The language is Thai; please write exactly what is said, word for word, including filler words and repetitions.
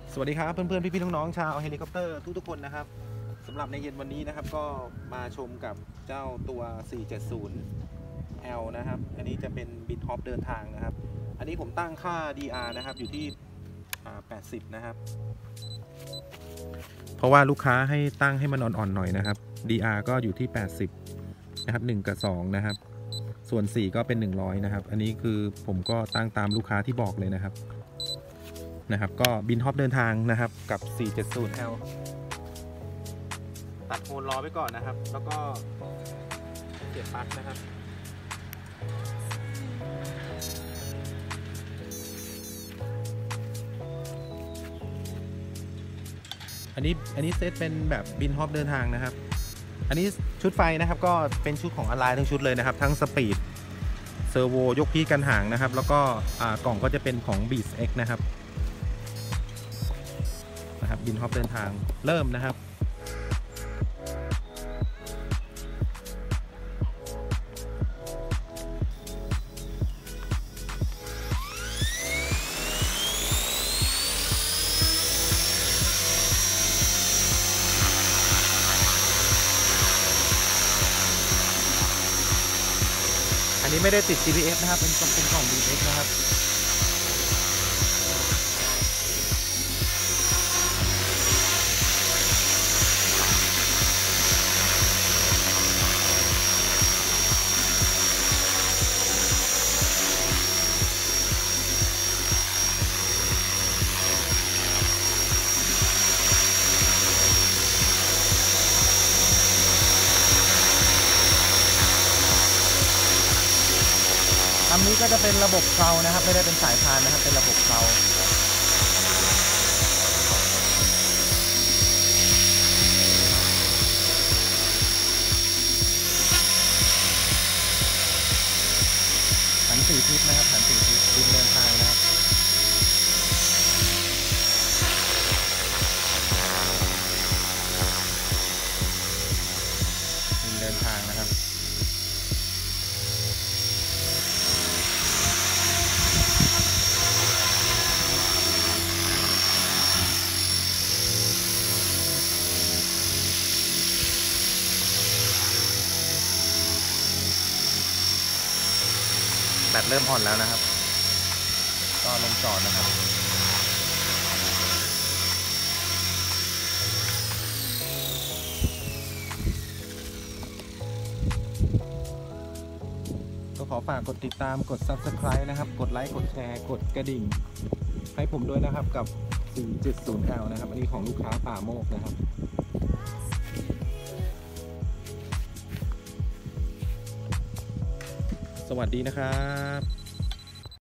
สวัสดีครับเพื่อนๆพี่ๆน้องๆชาวเฮลิคอปเตอร์ทุกๆคนนะครับสำหรับในเย็นวันนี้นะครับก็มาชมกับเจ้าตัว สี่เจ็ดศูนย์ แอล นะครับอันนี้จะเป็นบิตฮอปเดินทางนะครับอันนี้ผมตั้งค่า ดี อาร์ นะครับอยู่ที่แปดสิบนะครับเพราะว่าลูกค้าให้ตั้งให้มันอ่อนๆหน่อยนะครับ ดี อาร์ ก็อยู่ที่แปดสิบนะครับหนึ่งกับสองนะครับส่วนสี่ก็เป็นหนึ่งร้อยนะครับอันนี้คือผมก็ตั้งตามลูกค้าที่บอกเลยนะครับนะครับก็บินฮอปเดินทางนะครับกับ สี่เจ็ดศูนย์ แอล ตัดโคนล้อไปก่อนนะครับแล้วก็เสียบปลั๊กนะครับอันนี้อันนี้เซตเป็นแบบบินฮอปเดินทางนะครับอันนี้ชุดไฟนะครับก็เป็นชุดของอไลน์ทั้งชุดเลยนะครับทั้งสปีดเซอร์โวยกพีกันห่างนะครับแล้วก็กล่องก็จะเป็นของ บี เอ็กซ์ นะครับนะครับบินฮอปเดินทางเริ่มนะครับอันนี้ไม่ได้ติด จี พี เอส นะครับเป็นเป็นกล่อง บี เอ็กซ์ นะครับอันนี้ก็จะเป็นระบบเพลานะครับไม่ได้เป็นสายพานนะครับเป็นระบบเพลาหันสี่ทิศนะครับหันสี่ทิศบินเดินทางนะครับบินเดินทางนะครับแบตเริ่มอ่อนแล้วนะครับก็ลงจอดนะครับก็ขอฝากกดติดตามกด ซับสไครบ์ นะครับกดไลค์กดแชร์กดกระดิ่งให้ผมด้วยนะครับกับ สี่เจ็ดศูนย์ แอล นะครับอันนี้ของลูกค้าป่าโมกนะครับสวัสดีนะครับ